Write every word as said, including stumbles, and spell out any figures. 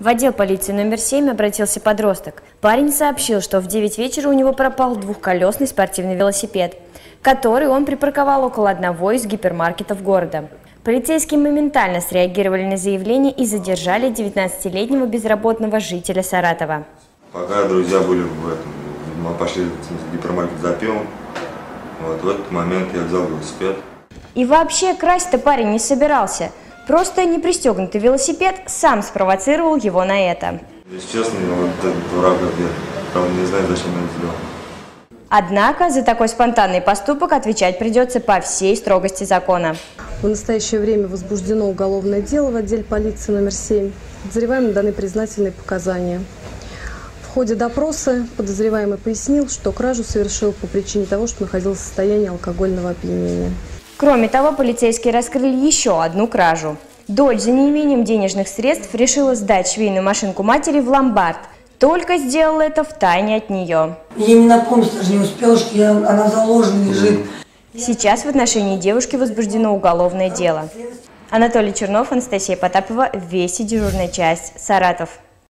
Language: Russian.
В отдел полиции номер семь обратился подросток. Парень сообщил, что в девять вечера у него пропал двухколесный спортивный велосипед, который он припарковал около одного из гипермаркетов города. Полицейские моментально среагировали на заявление и задержали девятнадцатилетнего безработного жителя Саратова. Пока друзья были в этом, мы пошли в гипермаркет за пивом. Вот, в этот момент я взял велосипед. И вообще красть-то парень не собирался. Просто непристегнутый велосипед сам спровоцировал его на это. Если честно, я вот этот дурак, я правда не знаю, зачем я это сделал. Однако за такой спонтанный поступок отвечать придется по всей строгости закона. В настоящее время возбуждено уголовное дело в отделе полиции номер семь. Подозреваемым даны признательные показания. В ходе допроса подозреваемый пояснил, что кражу совершил по причине того, что находился в состоянии алкогольного опьянения. Кроме того, полицейские раскрыли еще одну кражу. Дочь за неимением денежных средств решила сдать швейную машинку матери в ломбард. Только сделала это втайне от нее. Я не напомнить даже не успела, что я, она заложена лежит. Сейчас в отношении девушки возбуждено уголовное дело. Анатолий Чернов, Анастасия Потапова, Вести, дежурная часть, Саратов.